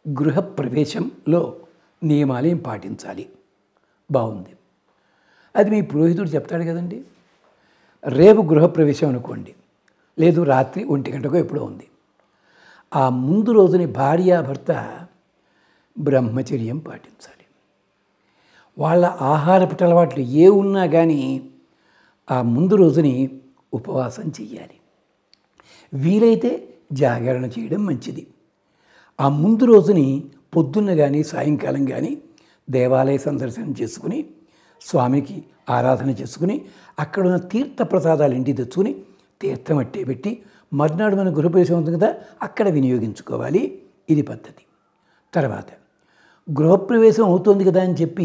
గృహప్రవేశంలో నియమాలు ఏం పాటించాలి. బాగుంది. అది మీ పురోహితుడు చెప్తాడు కదండి. రేపు గృహప్రవేశం అనుకోండి, లేదు రాత్రి 1 గంటకో ఎప్పుడో ఉంది. ఆ ముందు రోజుని భార్యాభర్త బ్రహ్మచర్యం పాటించాలి. వాళ్ళ ఆహారపు అలవాట్లు ఏ ఉన్నా కానీ ఆ ముందు రోజుని ఉపవాసం చెయ్యాలి. వీలైతే జాగరణ చేయడం మంచిది. ఆ ముందు రోజుని పొద్దున్న కానీ సాయంకాలం కానీ దేవాలయ సందర్శనం చేసుకుని స్వామికి ఆరాధన చేసుకుని అక్కడున్న తీర్థ ప్రసాదాలు ఇంటికి తెచ్చుకుని తీర్థం అట్టే పెట్టి మర్నాడు మన గృహప్రవేశం ఉంటుంది కదా, అక్కడ వినియోగించుకోవాలి. ఇది పద్ధతి. తర్వాత గృహప్రవేశం అవుతుంది కదా అని చెప్పి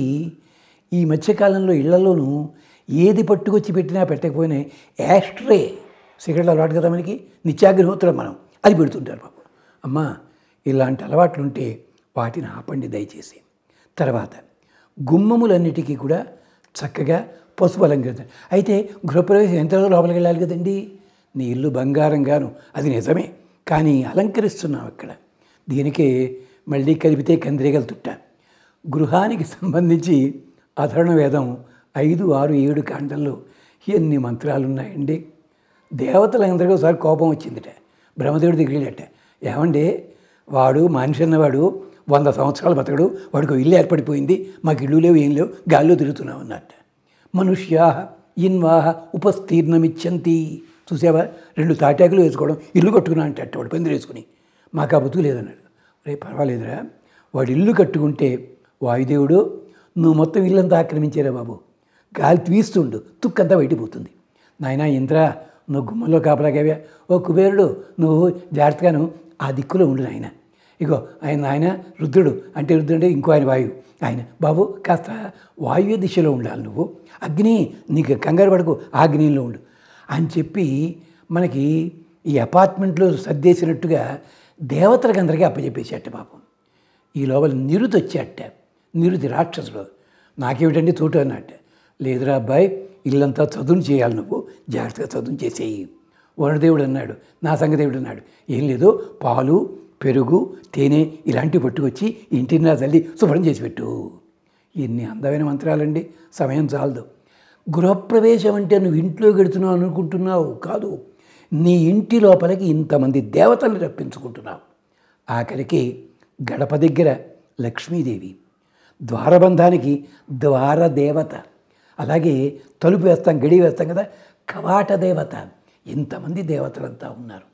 ఈ మధ్యకాలంలో ఇళ్లలోనూ ఏది పట్టుకొచ్చి పెట్టినా పెట్టకపోయినా యాస్ట్రే, సిగరెట్లు అలవాటు కదా మనకి, నిత్యాగ్నిహోత్రం మనం అది పెడుతుంటారు పాపం. అమ్మా, ఇలాంటి అలవాట్లు ఉంటే వాటిని ఆపండి దయచేసి. తర్వాత గుమ్మములన్నిటికీ కూడా చక్కగా పసుపు అలంకరించాలి. అయితే గృహప్రవేశం ఎంత లోపలికి వెళ్ళాలి కదండి. నీ ఇల్లు బంగారంగాను, అది నిజమే, కానీ అలంకరిస్తున్నావు అక్కడ. దీనికే మళ్ళీ కలిపితే కందిరీగలు తుట్ట. గృహానికి సంబంధించి అధర్వణ వేదం 5, 6, 7 కాండల్లో ఎన్ని మంత్రాలు ఉన్నాయండి. దేవతలందరికీ ఒకసారి కోపం వచ్చిందిట. బ్రహ్మదేవుడి దగ్గరికి వెళ్ళట, ఏమండి వాడు మనిషి అన్నవాడు 100 సంవత్సరాలు బతకడు, వాడికి ఇల్లు ఏర్పడిపోయింది, మాకు ఇల్లు లేవు ఏం లేవు, గాల్లో తిరుగుతున్నాం అన్నట్ట. మనుష్యా ఇన్వాహ ఉపస్తీర్ణమిచ్చంతి. చూసావా, 2 తాటాకులు వేసుకోవడం ఇల్లు కట్టుకున్నా అంటే వాడు పందిరి వేసుకుని, మాకు ఆ బతుకు లేదన్నాడు. రే పర్వాలేదురా, వాడు ఇల్లు కట్టుకుంటే వాయుదేవుడు నువ్వు మొత్తం ఇల్లంతా ఆక్రమించారా బాబు, గాలి తీస్తుండు, తుక్కంతా బయటిపోతుంది. నాయనా ఇంద్ర, నువ్వు గుమ్మంలో కాపలాగావా, ఓ కుబేరుడు నువ్వు జాగ్రత్తగాను ఆ దిక్కులో ఉండు నాయన. ఇగో ఆయన రుద్రుడు, అంటే రుద్రుడు ఇంకో ఆయన వాయువు, ఆయన బాబు కాస్త వాయువ్య దిశలో ఉండాలి, నువ్వు అగ్ని నీకు కంగారు పడకు, ఆగ్నేయంలో ఉండు అని చెప్పి మనకి ఈ అపార్ట్మెంట్లో సర్దేసినట్టుగా దేవతలకు అందరికీ అప్పచెప్పేసేట పాపం. ఈ లోపల నిరుతి వచ్చేట. నిరుతి రాక్షసుడు, నాకేమిటండి చోటు అన్నట్ట. లేదురా అబ్బాయి, ఇల్లంతా చదును చేయాలి, నువ్వు జాగ్రత్తగా చదును చేసేయి. వరుణదేవుడు అన్నాడు, నా సంగదేవుడు అన్నాడు, ఏం లేదు, పాలు పెరుగు తేనె ఇలాంటివి పట్టుకొచ్చి ఇంటిని నా తల్లి శుభ్రం చేసి పెట్టు. ఎన్ని అందమైన మంత్రాలండి, సమయం చాలదు. గృహప్రవేశం అంటే నువ్వు ఇంట్లో గడుతున్నావు అనుకుంటున్నావు కాదు, నీ ఇంటి లోపలికి ఇంతమంది దేవతలు రప్పించుకుంటున్నావు. ఆఖరికి గడప దగ్గర లక్ష్మీదేవి, ద్వారబంధానికి ద్వారదేవత, అలాగే తలుపు వేస్తాం గడి వేస్తాం కదా కవాట దేవత, ఇంతమంది దేవతలంతా ఉన్నారు.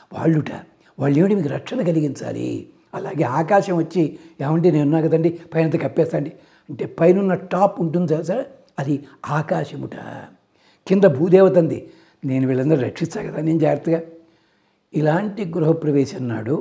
వాళ్ళు ఏమిటి మీకు రక్షణ కలిగించాలి. అలాగే ఆకాశం వచ్చి ఏమంటే నేను ఉన్నా కదండి పైనంత కప్పేస్తాండి అంటే పైన టాప్ ఉంటుంది సార్, అది ఆకాశముట. కింద భూదేవత ఉంది, నేను వీళ్ళందరూ రక్షిస్తా కదా నేను జాగ్రత్తగా. ఇలాంటి గృహప్రవేశం నాడు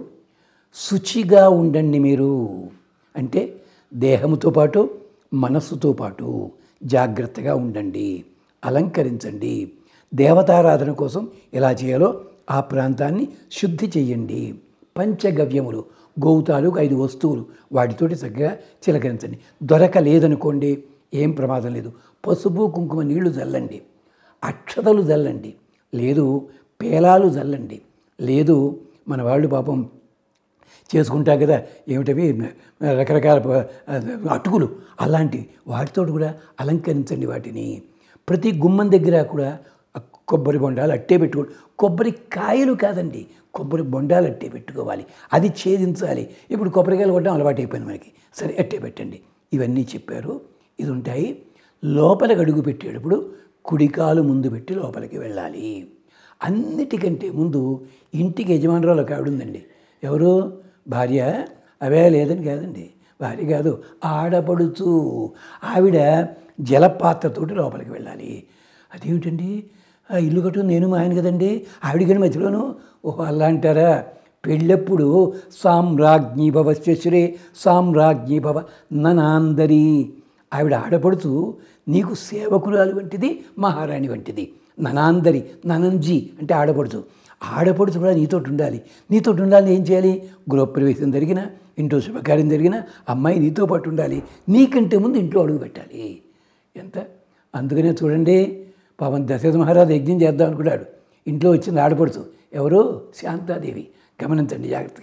శుచిగా ఉండండి మీరు, అంటే దేహముతో పాటు మనస్సుతో పాటు జాగ్రత్తగా ఉండండి, అలంకరించండి. దేవతారాధన కోసం ఎలా చేయాలో ఆ ప్రాంతాన్ని శుద్ధి చేయండి. పంచగవ్యములు, గోవుతాలకు 5 వస్తువులు, వాటితోటి చక్కగా చిలకరించండి. దొరకలేదనుకోండి ఏం ప్రమాదం లేదు, పసుపు కుంకుమ నీళ్లు చల్లండి, అక్షతలు చల్లండి, లేదు పేలాలు చల్లండి, లేదు మన వాళ్ళు పాపం చేసుకుంటా కదా ఏమిటవి రకరకాల అటుకులు, అలాంటి వాటితో కూడా అలంకరించండి వాటిని. ప్రతి గుమ్మం దగ్గర కూడా కొబ్బరి బొండాలు అట్టే పెట్టుకోండి. కొబ్బరి కాయలు కాదండి, కొబ్బరి బొండాలు అట్టే పెట్టుకోవాలి, అది ఛేదించాలి. ఇప్పుడు కొబ్బరికాయలు కొట్టడం అలవాటు అయిపోయింది మనకి, సరే అట్టే పెట్టండి. ఇవన్నీ చెప్పారు. ఇది ఉంటాయి. లోపలికి అడుగు పెట్టేటప్పుడు కుడికాలు ముందు పెట్టి లోపలికి వెళ్ళాలి. అన్నిటికంటే ముందు ఇంటికి యజమానురాలు ఒక ఆవిడ ఉందండి. ఎవరు? భార్య. అవే లేదని కాదండి, భార్య కాదు, ఆడపడుచు. ఆవిడ జలపాత్రతోటి లోపలికి వెళ్ళాలి. అదేమిటండి, ఆ ఇల్లు కట్టు నేను మా ఆయన కదండి, ఆవిడకని మధ్యలోను. ఓహో అలా అంటారా? పెళ్ళెప్పుడు సామ్రాజ్ఞీ భవ శ్వశ్రే సామ్రాజ్ఞీ భవ ననాందరి. ఆవిడ ఆడపడుచు నీకు సేవకురాలు వంటిది, మహారాణి వంటిది. ననాందరి, ననంజీ అంటే ఆడపడుచు. ఆడపడుచు కూడా నీతోటి ఉండాలి. నీతోటి ఉండాలని ఏం చేయాలి? గృహప్రవేశం జరిగినా, ఇంట్లో శుభకార్యం జరిగినా అమ్మాయి నీతో పాటు ఉండాలి. నీకంటే ముందు ఇంట్లో అడుగు పెట్టాలి. ఎంత అందుకనే చూడండి, పాపం దశరథ మహారాజు యజ్ఞం చేద్దాం అనుకున్నాడు. ఇంట్లో వచ్చింది ఆడపడుచు. ఎవరు? శాంతాదేవి. గమనించండి జాగ్రత్తగా.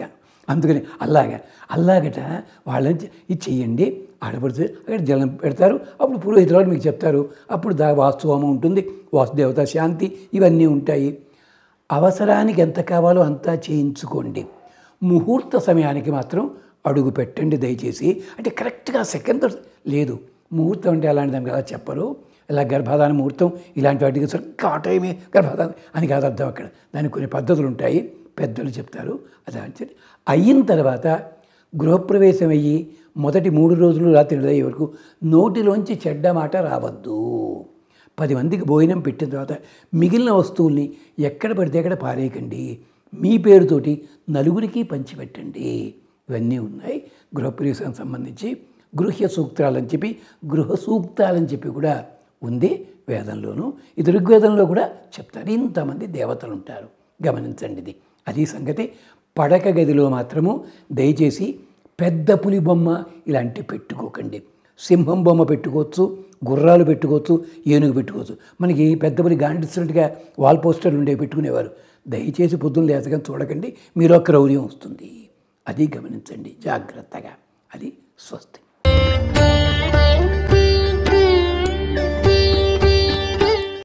అందుకని అలాగట వాళ్ళని ఇది చెయ్యండి, ఆడపడితే అక్కడ జలం పెడతారు. అప్పుడు పురోహితుల వాళ్ళు మీకు చెప్తారు. అప్పుడు వాస్తుహోమం ఉంటుంది, వాస్తుదేవత శాంతి ఇవన్నీ ఉంటాయి. అవసరానికి ఎంత కావాలో అంతా చేయించుకోండి. ముహూర్త సమయానికి మాత్రం అడుగు పెట్టండి దయచేసి. అంటే కరెక్ట్గా సెకండ్ లేదు. ముహూర్తం అంటే అలాంటి దానికి అలా చెప్పరు. ఇలా గర్భాధాన ముహూర్తం ఇలాంటి వాటికి సరిగ్గా ఆ టైమే గర్భాధానం అని కాదు అర్థం. అక్కడ దానికి కొన్ని పద్ధతులు ఉంటాయి, పెద్దలు చెప్తారు. అది అయిన తర్వాత గృహప్రవేశం అయ్యి మొదటి 3 రోజులు రాత్రి అయ్యే వరకు నోటిలోంచి చెడ్డ మాట రావద్దు. 10 మందికి భోజనం పెట్టిన తర్వాత మిగిలిన వస్తువుల్ని ఎక్కడ పడితే అక్కడ పారేయకండి. మీ పేరుతోటి నలుగురికి పంచిపెట్టండి. ఇవన్నీ ఉన్నాయి గృహప్రవేశానికి సంబంధించి. గృహ్య సూక్తాలని చెప్పి గృహ సూక్తాలని చెప్పి కూడా ఉంది వేదంలోనూ. ఇది ఋగ్వేదంలో కూడా చెప్తారు. ఇంతమంది దేవతలు ఉంటారు, గమనించండి ఇది. అది సంగతి. పడక గదిలో మాత్రము దయచేసి పెద్ద పులి బొమ్మ ఇలాంటివి పెట్టుకోకండి. సింహం బొమ్మ పెట్టుకోవచ్చు, గుర్రాలు పెట్టుకోవచ్చు, ఏనుగు పెట్టుకోవచ్చు. మనకి పెద్ద పులి గాండిస్తున్నట్టుగా వాల్ పోస్టర్లు ఉండేవి పెట్టుకునేవారు. దయచేసి పొద్దున్న లేచగా చూడకండి, మీరు క్రౌర్యం వస్తుంది. అది గమనించండి జాగ్రత్తగా. అది స్వస్తి.